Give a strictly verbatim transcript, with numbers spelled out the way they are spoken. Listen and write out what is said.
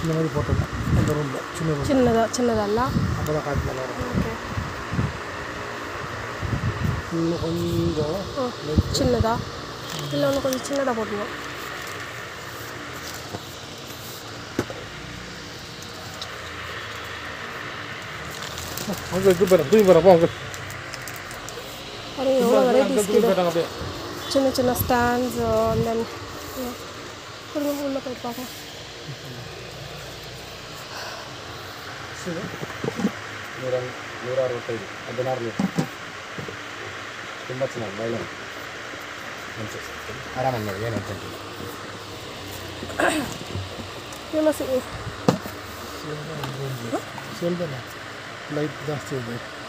இந்த மாதிரி போட்டுருந்தேன் அந்த ரூமில் சின்ன ரூம் சின்னதாக சின்னதல்ல அப்போ தான் காற்று நல்லா இருக்கும். ஓகே இன்னும் கொஞ்சம் சின்னதா இல்லை ஒன்று கொஞ்சம் சின்னதாக போட்டுருவோம். அங்கே இருக்கு போகிறேன் தூக்கி போகிறப்போ அங்கே பாருங்க எவ்வளோ வெரைட்டிஸ் தூக்கி போயிட்டாங்க அப்படியே. சின்ன சின்ன ஸ்டாண்ட்ஸ் அந்த கொடுங்க உள்ளே போய் பார்க்கலாம். ನೂರ ನೂರ ಅರವತ್ತೈದು ಹದಿನಾರು ಲೀಟರ್ ತುಂಬ ಚೆನ್ನಾಗಿ ಮೈಲೇಜ್ ಆರಾಮಾಗಿ ನೋಡಿ ಏನು ಅಂತ ಫೇಮಸ್ ಸೇಲ್ ಬೇಡ ಲೈಟ್ ಜಾಸ್ತಿ ಇದೆ.